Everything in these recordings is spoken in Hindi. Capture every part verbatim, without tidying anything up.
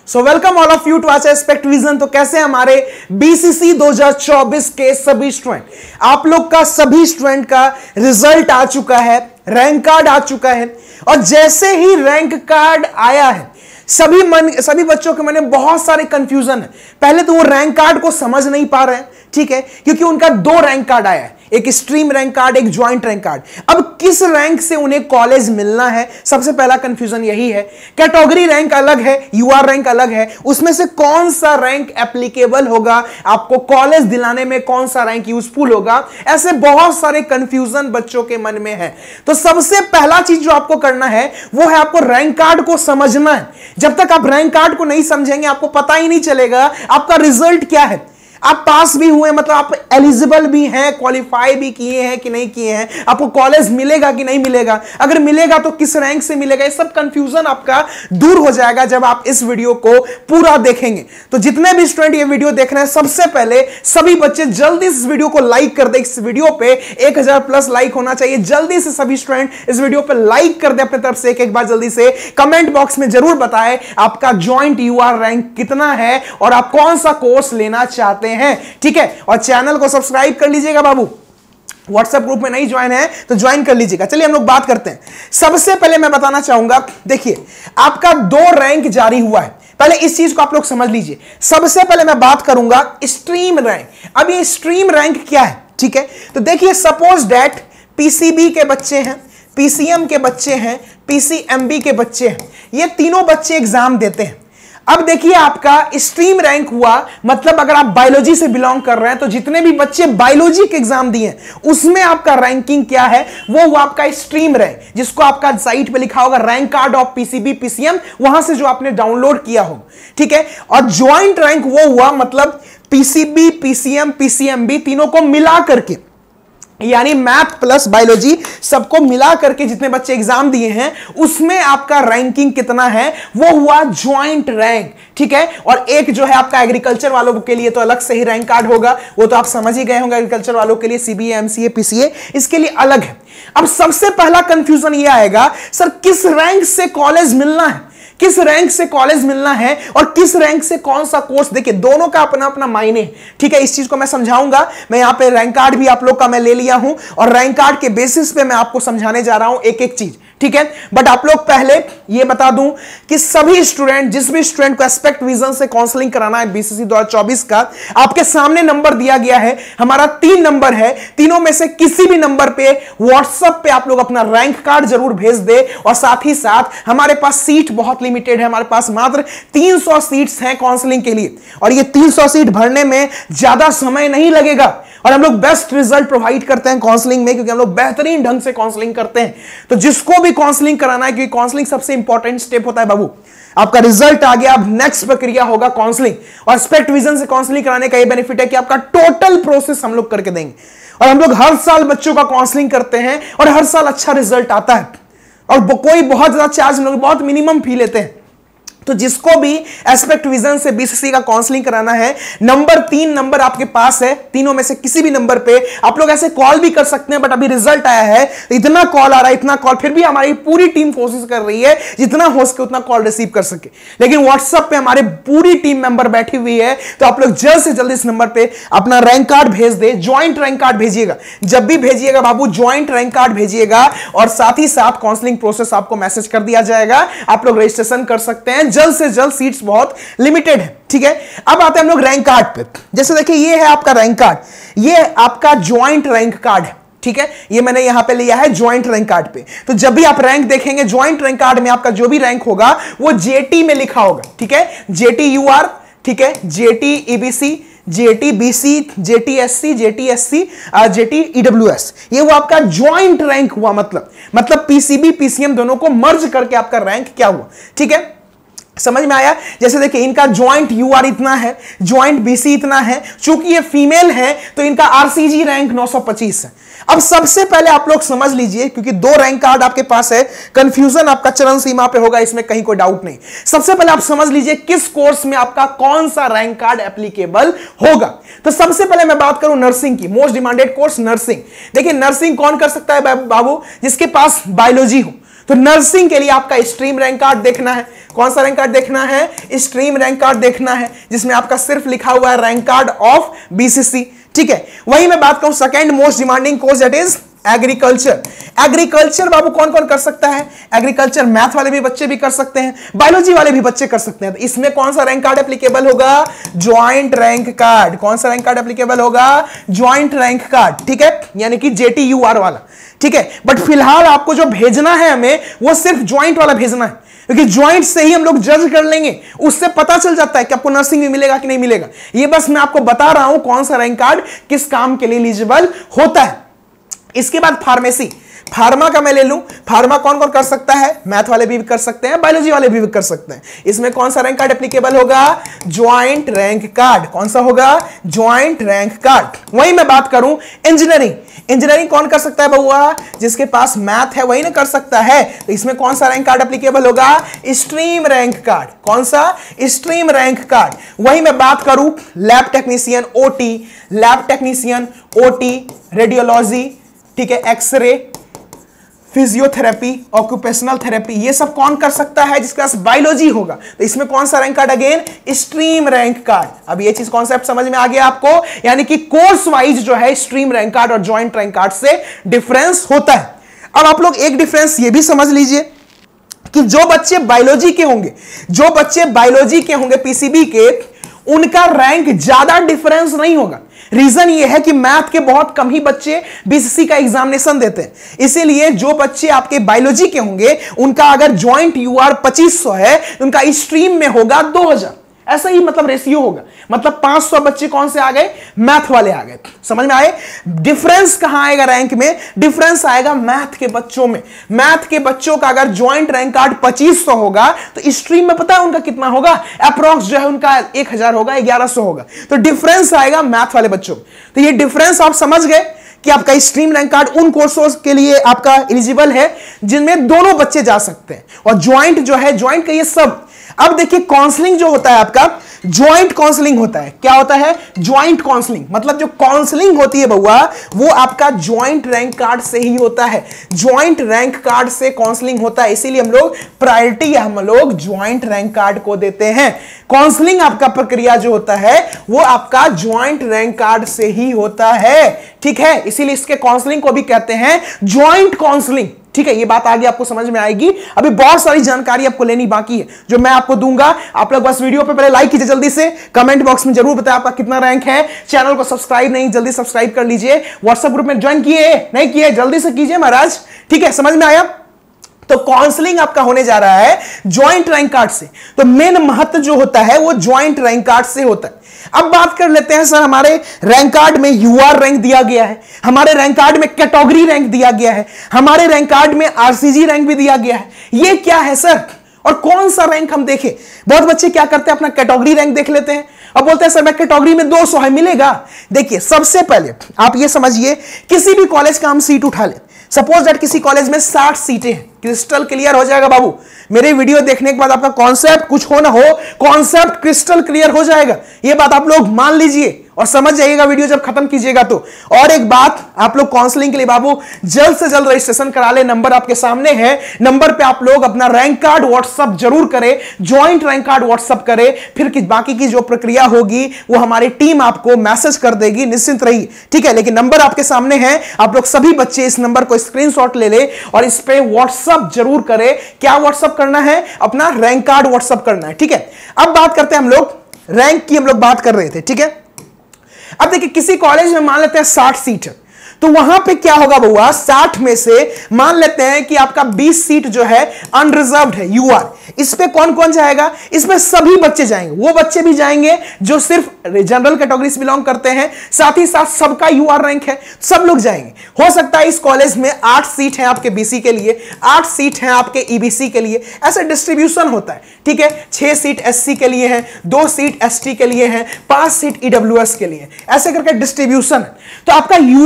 So welcome all of you to our Aspect Vision. तो कैसे हमारे बीसीसी दो हज़ार चौबीस के सभी स्टूडेंट, आप लोग का सभी स्टूडेंट का रिजल्ट आ चुका है, रैंक कार्ड आ चुका है। और जैसे ही रैंक कार्ड आया है सभी मन सभी बच्चों के मन में बहुत सारे कंफ्यूजन है। पहले तो वो रैंक कार्ड को समझ नहीं पा रहे हैं, ठीक है, क्योंकि उनका दो रैंक कार्ड आया है, एक स्ट्रीम रैंक कार्ड, एक ज्वाइंट रैंक कार्ड। अब किस रैंक से उन्हें कॉलेज मिलना है, सबसे पहला कंफ्यूजन यही है। कैटेगरी रैंक अलग है, यूआर रैंक अलग है, उसमें से कौन सा रैंक एप्लीकेबल होगा, आपको कॉलेज दिलाने में कौन सा रैंक यूजफुल होगा, ऐसे बहुत सारे कंफ्यूजन बच्चों के मन में है। तो सबसे पहला चीज जो आपको करना है वो है आपको रैंक कार्ड को समझना है। जब तक आप रैंक कार्ड को नहीं समझेंगे आपको पता ही नहीं चलेगा आपका रिजल्ट क्या है। आप पास भी हुए मतलब आप एलिजिबल भी हैं, क्वालिफाई भी किए हैं कि नहीं किए हैं, आपको कॉलेज मिलेगा कि नहीं मिलेगा, अगर मिलेगा तो किस रैंक से मिलेगा, ये सब कंफ्यूजन आपका दूर हो जाएगा जब आप इस वीडियो को पूरा देखेंगे। तो जितने भी स्टूडेंट ये वीडियो देख रहे हैं सबसे पहले सभी बच्चे जल्दी इस वीडियो को लाइक कर दे। इस वीडियो पे एक हजार प्लस लाइक होना चाहिए। जल्दी से सभी स्टूडेंट इस वीडियो पे लाइक कर दे अपने तरफ से। एक एक बार जल्दी से कमेंट बॉक्स में जरूर बताएं आपका ज्वाइंट यूआर रैंक कितना है और आप कौन सा कोर्स लेना चाहते हैं, ठीक है। और चैनल को सब्सक्राइब कर लीजिएगा बाबू। व्हाट्सएप ग्रुप में नहीं ज्वाइन है तो ज्वाइन कर लीजिएगा। चलिए हम लोग बात करते हैं। सबसे पहले मैं बताना चाहूंगा, देखिए आपका दो रैंक जारी हुआ है, पहले इस चीज को आप लोग समझ लीजिए। सबसे पहले मैं बात करूंगा स्ट्रीम रैंक। अब ये स्ट्रीम रैंक क्या है, ठीक है। तो देखिए सपोज दैट पीसीबी के बच्चे हैं, पीसीएम के बच्चे हैं, पीसीएमबी के बच्चे हैं, ये तीनों बच्चे एग्जाम देते हैं। अब देखिए आपका स्ट्रीम रैंक हुआ मतलब अगर आप बायोलॉजी से बिलोंग कर रहे हैं तो जितने भी बच्चे बायोलॉजी के एग्जाम दिए उसमें आपका रैंकिंग क्या है, वो हुआ आपका स्ट्रीम रैंक, जिसको आपका साइट पे लिखा होगा rank card of PCB PCM, वहां से जो आपने डाउनलोड किया हो, ठीक है। और ज्वाइंट रैंक वो हुआ मतलब पीसीबी पीसीएम पीसीएमबी तीनों को मिला करके, यानी मैथ प्लस बायोलॉजी सबको मिला करके जितने बच्चे एग्जाम दिए हैं उसमें आपका रैंकिंग कितना है, वो हुआ ज्वाइंट रैंक, ठीक है। और एक जो है आपका एग्रीकल्चर वालों के लिए तो अलग से ही रैंक कार्ड होगा, वो तो आप समझ ही गए होंगे। एग्रीकल्चर वालों के लिए सीबीए एमसीए पीसीए इसके लिए अलग है। अब सबसे पहला कंफ्यूजन ये आएगा, सर किस रैंक से कॉलेज मिलना है, किस रैंक से कॉलेज मिलना है और किस रैंक से कौन सा कोर्स। देखिए दोनों का अपना अपना मायने है, ठीक है। इस चीज को मैं समझाऊंगा। मैं यहां पे रैंक कार्ड भी आप लोग का मैं ले लिया हूं और रैंक कार्ड के बेसिस पे मैं आपको समझाने जा रहा हूं एक एक चीज, ठीक है। बट आप लोग पहले ये बता दूं कि सभी स्टूडेंट, जिस भी स्टूडेंट को एस्पेक्ट विजन से काउंसलिंग कराना है बीसीसी दो हज़ार चौबीस का, आपके सामने नंबर दिया गया है। हमारा तीन नंबर है, तीनों में से किसी भी नंबर पे व्हाट्सएप पे आप लोग अपना रैंक कार्ड जरूर भेज दे। और साथ ही साथ हमारे पास सीट बहुत लिमिटेड है, हमारे पास मात्र तीन सौ सीट्स हैं काउंसलिंग के लिए और ये तीन सौ सीट भरने में ज्यादा समय नहीं लगेगा। और हम लोग बेस्ट रिजल्ट प्रोवाइड करते हैं काउंसलिंग में, क्योंकि हम लोग बेहतरीन ढंग से काउंसलिंग करते हैं। तो जिसको भी काउंसलिंग कराना है, क्योंकि काउंसलिंग सबसे इंपॉर्टेंट स्टेप होता है बाबू। आपका रिजल्ट आ गया, अब नेक्स्ट प्रक्रिया होगा काउंसलिंग। और एस्पेक्ट विजन से काउंसलिंग कराने का ये बेनिफिट है कि आपका टोटल प्रोसेस हम लोग करके देंगे। और हम लोग हर साल बच्चों का काउंसलिंग करते हैं और हर साल अच्छा रिजल्ट आता है। और कोई बहुत ज्यादा चार्ज हम लोग बहुत मिनिमम फी लेते हैं। तो जिसको भी एस्पेक्ट विजन से बीसीसी का काउंसलिंग कराना है, नंबर तीन नंबर आपके पास है, तीनों में से किसी भी नंबर पे आप लोग ऐसे कॉल भी कर सकते हैं। बट अभी रिजल्ट आया है, इतना कॉल आ रहा है, इतना कॉल, फिर भी हमारी पूरी टीम कोशिश कर रही है जितना हो सके उतना कॉल रिसीव कर सके। लेकिन व्हाट्सएप पे हमारी पूरी टीम मेंबर बैठी हुई है, तो आप लोग जल्द से जल्द इस नंबर पे अपना रैंक कार्ड भेज दे। ज्वाइंट रैंक कार्ड भेजिएगा, जब भी भेजिएगा बाबू ज्वाइंट रैंक कार्ड भेजिएगा और साथ ही साथ काउंसलिंग प्रोसेस आपको मैसेज कर दिया जाएगा। आप लोग रजिस्ट्रेशन कर सकते हैं। जल्द से जल्द, सीट्स बहुत लिमिटेड है, ठीक है। अब आते हैं हम लोग रैंक कार्ड पे। जैसे देखिए ये है आपका रैंक कार्ड, ये आपका ज्वाइंट रैंक कार्ड है, ठीक है। ये मैंने यहां पे लिया है ज्वाइंट रैंक कार्ड पे। तो जब भी आप रैंक देखेंगे ज्वाइंट रैंक कार्ड में आपका जो भी रैंक होगा वो जेटी में लिखा होगा, ठीक है। जेटी यूआर, ठीक है, JT EBC, JT BC, JT SC, JT SC, JT EWS, ये वो आपका ज्वाइंट रैंक हुआ। मतलब मतलब पीसीबी पीसीएम दोनों को मर्ज करके आपका रैंक क्या हुआ, ठीक है। समझ में आया। जैसे देखिए इनका ज्वाइंट यूआर इतना है, ज्वाइंट बीसी इतना है, चूंकि ये फीमेल है तो इनका आरसीजी रैंक नौ सौ पच्चीस है। अब सबसे पहले आप लोग समझ लीजिए, क्योंकि दो रैंक कार्ड आपके पास है, कंफ्यूजन आपका चरण सीमा पे होगा, इसमें कहीं कोई डाउट नहीं। सबसे पहले आप समझ लीजिए किस कोर्स में आपका कौन सा रैंक कार्ड एप्लीकेबल होगा। तो सबसे पहले मैं बात करूं नर्सिंग की, मोस्ट डिमांडेड कोर्स नर्सिंग। देखिए नर्सिंग कौन कर सकता है बाबू, जिसके पास बायोलॉजी हो। तो नर्सिंग के लिए आपका स्ट्रीम रैंक कार्ड देखना है। कौन सा रैंक कार्ड देखना है? स्ट्रीम रैंक कार्ड देखना है, जिसमें आपका सिर्फ लिखा हुआ है रैंक कार्ड ऑफ बीसीसी। ठीक है, वही मैं बात करूं second most demanding course that is agriculture. Agriculture बाबू कौन कौन कर सकता है? एग्रीकल्चर मैथ वाले भी बच्चे भी कर सकते हैं, बायोलॉजी वाले भी बच्चे कर सकते हैं। तो इसमें कौन सा रैंक कार्ड एप्लीकेबल होगा? Joint rank card. कौन सा रैंक कार्ड एप्लीकेबल होगा? Joint rank card. ठीक है, यानी कि जेटीयूआर वाला। ठीक है, बट फिलहाल आपको जो भेजना है हमें वो सिर्फ ज्वाइंट वाला भेजना है, क्योंकि ज्वाइंट से ही हम लोग जज कर लेंगे, उससे पता चल जाता है कि आपको नर्सिंग में मिलेगा कि नहीं मिलेगा। ये बस मैं आपको बता रहा हूं कौन सा रैंक कार्ड किस काम के लिए एलिजिबल होता है। इसके बाद फार्मेसी, फार्मा का मैं ले लूं। फार्मा कौन कौन कर सकता है? मैथ वाले भी कर सकते हैं, बायोलॉजी वाले भी कर सकते हैं। इसमें कौन सा रैंक कार्ड एप्लीकेबल होगा? Joint rank card. कौन सा होगा? Joint rank card. वही मैं बात करूं इंजीनियरिंग, इंजीनियरिंग कौन कर सकता है बउआ? जिसके पास मैथ है वही ना कर सकता है। तो इसमें कौन सा रैंक कार्ड एप्लीकेबल होगा? Stream rank card. कौन सा? Stream rank card. वही मैं बात करूं lab technician, OT, lab technician, OT, radiology, ठीक है, एक्सरे, फिजियोथेरेपी, ऑक्यूपेशनल थेरेपी, ये सब कौन कर सकता है? जिसके पास बायोलॉजी होगा। तो इसमें कौन सा rank card? Again stream rank card. अब ये चीज कॉन्सेप्ट समझ में आ गया आपको, यानी कि कोर्स वाइज जो है स्ट्रीम रैंक कार्ड और ज्वाइंट रैंक कार्ड से डिफरेंस होता है। अब आप लोग एक डिफरेंस ये भी समझ लीजिए कि जो बच्चे बायोलॉजी के होंगे, जो बच्चे बायोलॉजी के होंगे पीसीबी के, उनका रैंक ज्यादा डिफरेंस नहीं होगा। रीजन ये है कि मैथ के बहुत कम ही बच्चे बीसीसी का एग्जामिनेशन देते हैं, इसीलिए जो बच्चे आपके बायोलॉजी के होंगे उनका अगर ज्वाइंट यूआर पच्चीस सौ है, उनका स्ट्रीम में होगा दो हज़ार। ऐसा ही मतलब रेशियो होगा, मतलब पांच सौ बच्चे कौन से आ गए? मैथ वाले आ गए। समझ में आए? डिफरेंस कहां आएगा रैंक में? डिफरेंस आएगा मैथ के बच्चों में। मैथ के बच्चों का अगर ज्वाइंट रैंक कार्ड पच्चीस सौ होगा तो स्ट्रीम में पता है उनका कितना होगा? अप्रॉक्स जो है उनका एक हजार होगा, ग्यारह सौ होगा। तो डिफरेंस आएगा मैथ वाले बच्चों। तो ये डिफरेंस आप समझ गए कि आपका स्ट्रीम रैंक कार्ड उन कोर्सों के लिए आपका एलिजिबल है जिनमें दोनों बच्चे जा सकते हैं, और ज्वाइंट जो है, ज्वाइंट का ये सब। अब देखिए काउंसलिंग जो होता है आपका, ज्वाइंट काउंसलिंग होता है। क्या होता है? Joint counselling. मतलब जो काउंसलिंग होती है बउआ, वो आपका ज्वाइंट रैंक कार्ड से ही होता है। ज्वाइंट रैंक कार्ड से काउंसलिंग होता है, इसीलिए हम लोग प्रायोरिटी हम लोग ज्वाइंट रैंक कार्ड को देते हैं। काउंसलिंग आपका प्रक्रिया जो होता है वो आपका ज्वाइंट रैंक कार्ड से ही होता है। ठीक है, इसीलिए इसके काउंसलिंग को भी कहते हैं ज्वाइंट काउंसलिंग। ठीक है, ये बात आगे आपको समझ में आएगी। अभी बहुत सारी जानकारी आपको लेनी बाकी है जो मैं आपको दूंगा। आप लोग बस वीडियो पे पहले लाइक कीजिए, जल्दी से कमेंट बॉक्स में जरूर बताएं आपका कितना रैंक है। चैनल को सब्सक्राइब नहीं, जल्दी सब्सक्राइब कर लीजिए। व्हाट्सएप ग्रुप में ज्वाइन किए नहीं किए, जल्दी से कीजिए महाराज। ठीक है, समझ में आया? तो काउंसलिंग आपका होने जा रहा है ज्वाइंट रैंक कार्ड से। तो मेन महत्व जो होता है वो ज्वाइंट रैंक कार्ड से होता है। अब बात कर लेते हैं सर, हमारे रैंक कार्ड में यूआर रैंक दिया गया है, हमारे रैंक कार्ड में कैटेगरी रैंक दिया गया है, हमारे रैंक कार्ड में आरसीजी रैंक भी दिया गया है। ये क्या है सर, और कौन सा रैंक हम देखें? बहुत बच्चे क्या करते हैं, अपना कैटेगरी रैंक देख लेते हैं, अब बोलते हैं सर मैं कैटेगरी में दो सौ है, मिलेगा? देखिए, सबसे पहले आप ये समझिए, किसी भी कॉलेज का हम सीट उठा ले, सपोज दैट किसी कॉलेज में साठ सीटें हैं, क्रिस्टल क्लियर हो जाएगा बाबू। मेरे वीडियो देखने के बाद आपका कॉन्सेप्ट कुछ हो ना हो, कॉन्सेप्ट क्रिस्टल क्लियर हो जाएगा। ये बात आप लोग मान लीजिए और समझ जाइएगा वीडियो जब खत्म कीजिएगा तो। और एक बात, आप लोग काउंसलिंग के लिए बाबू जल्द से जल्द रजिस्ट्रेशन करा ले, नंबर आपके सामने है। नंबर पे आप लोग अपना रैंक कार्ड व्हाट्सएप जरूर करें, ज्वाइंट रैंक कार्ड व्हाट्सएप करें, फिर कि बाकी की जो प्रक्रिया होगी वो हमारी टीम आपको मैसेज कर देगी, निश्चिंत रहिए। ठीक है, लेकिन नंबर आपके सामने है, आप लोग सभी बच्चे इस नंबर को स्क्रीनशॉट ले ले और इस पे व्हाट्सएप जरूर करें। क्या व्हाट्सएप करना है? अपना रैंक कार्ड व्हाट्सएप करना है। ठीक है, अब बात करते हैं हम लोग रैंक की, हम लोग बात कर रहे थे। ठीक है, अब देखिए किसी कॉलेज में मान लेते हैं साठ सीट है, तो वहां पे क्या होगा बउआ, साठ में से मान लेते हैं कि आपका बीस सीट जो है अनरिजर्व्ड है, यूआर। इस पे कौन कौन जाएगा? इसमें सभी बच्चे जाएंगे, वो बच्चे भी जाएंगे जो सिर्फ जनरल कैटेगरी से बिलोंग करते हैं, साथ ही साथ सबका यूआर रैंक है, सब लोग जाएंगे। हो सकता है इस कॉलेज में आठ सीट है आपके बीसी के लिए, आठ सीट है आपके ईबीसी के लिए, ऐसे डिस्ट्रीब्यूशन होता है। ठीक है, छह सीट एससी के लिए है, दो सीट एसटी के लिए है, पांच सीट ईडब्ल्यूएस के लिए, ऐसे करके डिस्ट्रीब्यूशन है। तो आपका यूआर रैंक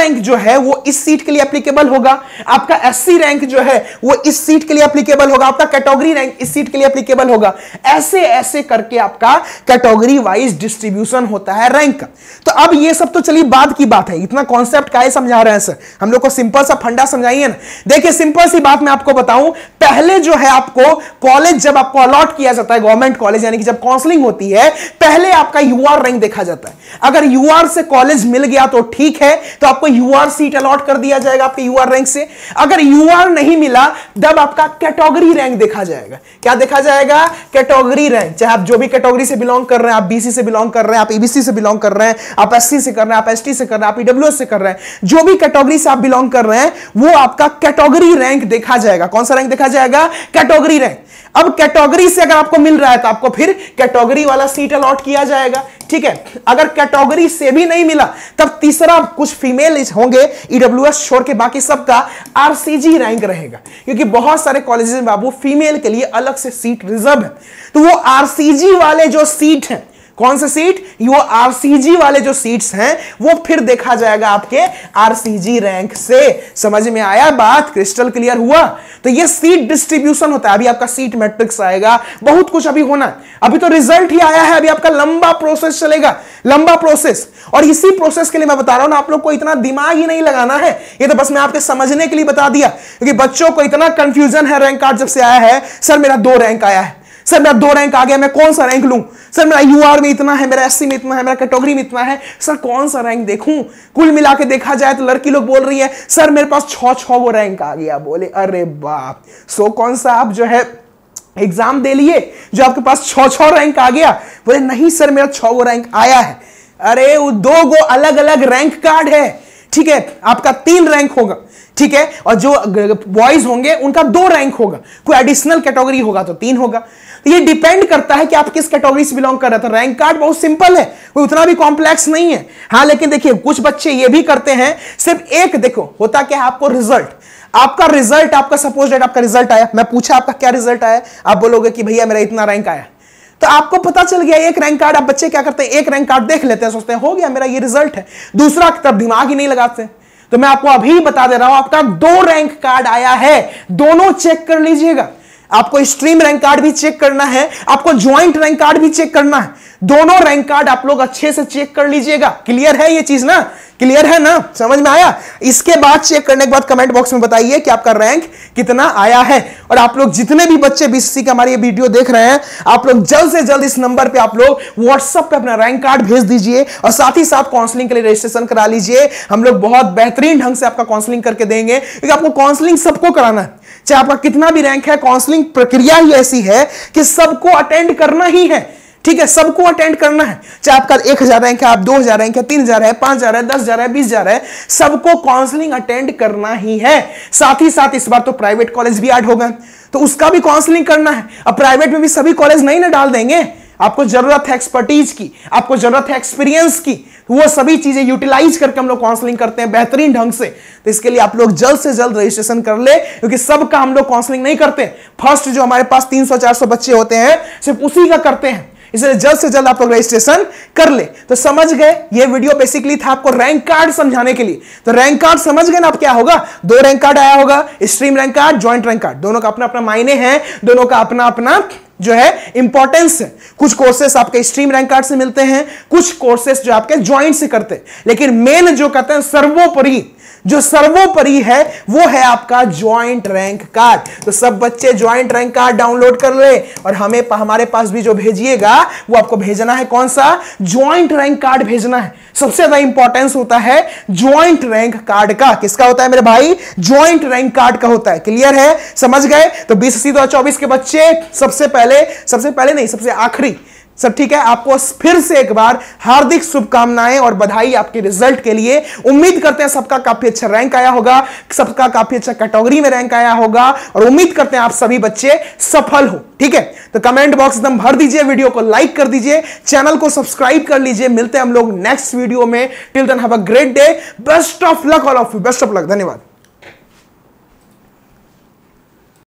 रैंक जो है वो इस सीट के लिए एप्लीकेबल होगा, आपका एससी रैंक जो है वो इस सीट के लिए एप्लीकेबल होगा, आपका कैटेगरी रैंक इस सीट के लिए एप्लीकेबल होगा। ऐसे ऐसे करके आपका कैटेगरी वाइज डिस्ट्रीब्यूशन होता है रैंक का। तो अब ये सब तो चलिए बाद की बात है, इतना कॉन्सेप्ट काहे समझा रहे हैं सर, हम लोग को सिंपल सा फंडा समझाइए ना। देखिए सिंपल सी बात मैं आपको बताऊं, पहले जो है आपको कॉलेज जब आपको अलॉट किया जाता है, गवर्नमेंट कॉलेज यानी कि जब काउंसलिंग होती है, पहले आपका यूआर रैंक देखा जाता है। अगर यूआर से कॉलेज मिल गया तो ठीक है, तो आपको यूआर सीट अलॉट कर दिया जाएगा आपके यूआर रैंक से। अगर यूआर नहीं मिला तब आपका कैटेगरी रैंक देखा जाएगा। क्या देखा जाएगा? Category rank. चाहे आप जो भी कैटेगरी से बिलोंग कर रहे हैं, आप बीसी से बिलोंग कर रहे हैं, आप ईबीसी से बिलोंग कर रहे हैं, आप एससी से कर रहे हैं, आप एसटी से कर रहे हैं, आप ईडब्ल्यूएस से कर रहे हैं, जो भी कैटेगरी से आप बिलोंग कर रहे हैं वो आपका कैटेगरी रैंक देखा जाएगा। कौन सा रैंक देखा जाएगा? Category rank. अब कैटेगरी से अगर आपको मिल रहा है तो आपको फिर कैटेगरी वाला सीट अलॉट किया जाएगा, ठीक है। अगर कैटेगरी से भी नहीं मिला तब तीसरा कुछ फीमेल होंगे, ईडब्ल्यूएस छोड़ के बाकी सबका आरसीजी रैंक रहेगा, क्योंकि बहुत सारे कॉलेजेस में बाबू फीमेल के लिए अलग से सीट रिजर्व है। तो वो आरसीजी वाले जो सीट हैं, कौन से सीट? वो आरसीजी वाले जो सीट्स हैं वो फिर देखा जाएगा आपके आरसीजी रैंक से। समझ में आया बात? क्रिस्टल क्लियर हुआ? तो ये सीट डिस्ट्रीब्यूशन होता है। अभी आपका सीट मैट्रिक्स आएगा, बहुत कुछ अभी होना है, अभी तो रिजल्ट ही आया है, अभी आपका लंबा प्रोसेस चलेगा, लंबा प्रोसेस। और इसी प्रोसेस के लिए मैं बता रहा हूं ना, आप लोग को इतना दिमाग ही नहीं लगाना है, ये तो बस मैं आपके समझने के लिए बता दिया, क्योंकि बच्चों को इतना कंफ्यूजन है रैंक कार्ड जब से आया है। सर मेरा दो रैंक आया है, सर मेरा दो रैंक आ गया, मैं कौन सा रैंक लूं? सर मेरा यूआर में इतना है, मेरा एससी में इतना है, मेरा कैटेगरी में इतना है, सर कौन सा रैंक देखूं? कुल मिला के देखा जाए तो लड़की लोग बोल रही है सर मेरे पास छह छह वो रैंक आ गया। बोले अरे बाप, सो कौन सा आप जो है एग्जाम दे लिए जो आपके पास छह छह रैंक आ गया? बोले नहीं सर मेरा छह वो रैंक आया है। अरे वो दो गो अलग अलग रैंक कार्ड है, ठीक है, आपका तीन रैंक होगा, ठीक है, और जो बॉयज होंगे उनका दो रैंक होगा, कोई एडिशनल कैटेगरी होगा तो तीन होगा। तो ये डिपेंड करता है कि आप किस कैटेगरी से बिलोंग कर रहे हैं। तो रैंक कार्ड बहुत सिंपल है, कोई उतना भी कॉम्प्लेक्स नहीं है। हाँ लेकिन देखिए कुछ बच्चे ये भी करते हैं, सिर्फ एक देखो होता क्या है, आपको रिजल्ट, आपका रिजल्ट, आपका सपोज डेट आपका रिजल्ट आया, मैं पूछा आपका क्या रिजल्ट आया, आप बोलोगे कि भैया मेरा इतना रैंक आया, तो आपको पता चल गया एक रैंक कार्ड। आप बच्चे क्या करते हैं, एक रैंक कार्ड देख लेते हैं, सोचते हैं हो गया मेरा ये रिजल्ट है, दूसरा तब दिमाग ही नहीं लगाते। तो मैं आपको अभी बता दे रहा हूं, आपका दो रैंक कार्ड आया है, दोनों चेक कर लीजिएगा। आपको स्ट्रीम रैंक कार्ड भी चेक करना है, आपको ज्वाइंट रैंक कार्ड भी चेक करना है, दोनों रैंक कार्ड आप लोग अच्छे से चेक कर लीजिएगा। क्लियर है ये चीज ना? क्लियर है ना? समझ में आया? इसके बाद चेक करने के बाद कमेंट बॉक्स में बताइए कि आपका रैंक कितना आया है। और आप लोग जितने भी बच्चे बीसीसी का हमारी ये वीडियो देख रहे हैं, आप लोग जल्द से जल्द इस नंबर पे आप लोग व्हाट्सएप पे अपना रैंक कार्ड भेज दीजिए और साथ ही साथ काउंसलिंग के लिए रजिस्ट्रेशन करा लीजिए। हम लोग बहुत बेहतरीन ढंग से आपका काउंसलिंग करके देंगे, क्योंकि आपको काउंसलिंग सबको कराना है, चाहे आपका कितना भी रैंक है। काउंसलिंग प्रक्रिया ही ऐसी है कि सबको अटेंड करना ही है, ठीक है, सबको अटेंड करना है। चाहे आपका एक हजार रैंक है, आप दो हजार रैंक है, तीन हजार है, पांच हजार है, दस हजार है, बीस हजार है, सबको काउंसलिंग अटेंड करना ही है। साथ ही साथ इस बार तो प्राइवेट कॉलेज भी ऐड होगा, तो उसका भी काउंसलिंग करना है। अब प्राइवेट में भी सभी कॉलेज नहीं ना डाल देंगे, आपको जरूरत है एक्सपर्टीज की, आपको जरूरत है एक्सपीरियंस की, वो सभी चीजें यूटिलाइज करके हम लोग काउंसलिंग करते हैं बेहतरीन ढंग से। तो इसके लिए आप लोग जल्द से जल्द रजिस्ट्रेशन कर ले, क्योंकि सबका हम लोग काउंसलिंग नहीं करते। फर्स्ट जो हमारे पास तीन सौ चार सौ बच्चे होते हैं सिर्फ उसी का करते हैं, इसलिए जल्द से जल्द आप लोग रजिस्ट्रेशन कर ले। तो समझ गए, ये वीडियो बेसिकली था आपको रैंक कार्ड समझाने के लिए। तो रैंक कार्ड समझ गए ना आप क्या होगा? दो रैंक कार्ड आया होगा, stream rank card, joint rank card, दोनों का अपना अपना मायने हैं, दोनों का अपना अपना जो है इंपॉर्टेंस है। कुछ कोर्सेस आपके स्ट्रीम रैंक कार्ड से मिलते हैं, कुछ कोर्सेस जो आपके ज्वाइंट से करते हैं, लेकिन मेन जो कहते हैं सर्वोपरि, जो सर्वोपरि है वो है आपका ज्वाइंट रैंक कार्ड। तो सब बच्चे ज्वाइंट रैंक कार्ड डाउनलोड कर ले और हमें हमारे पास भी जो भेजिएगा वो आपको भेजना है कौन सा? ज्वाइंट रैंक कार्ड भेजना है। सबसे ज्यादा इंपॉर्टेंस होता है ज्वाइंट रैंक कार्ड का। किसका होता है मेरे भाई? ज्वाइंट रैंक कार्ड का होता है। क्लियर है? समझ गए? तो बीसीसी दो हजार चौबीस के बच्चे सबसे पहले सबसे पहले नहीं सबसे आखिरी सब ठीक है, आपको फिर से एक बार हार्दिक शुभकामनाएं और बधाई आपके रिजल्ट के लिए। उम्मीद करते हैं सबका काफी अच्छा रैंक आया होगा, सबका काफी अच्छा कैटेगरी में रैंक आया होगा और उम्मीद करते हैं आप सभी बच्चे सफल हो। ठीक है, तो कमेंट बॉक्स एकदम भर दीजिए, वीडियो को लाइक कर दीजिए, चैनल को सब्सक्राइब कर लीजिए। मिलते हैं हम लोग नेक्स्ट वीडियो में। Till then have a great day, best of luck all of you, best of luck, धन्यवाद।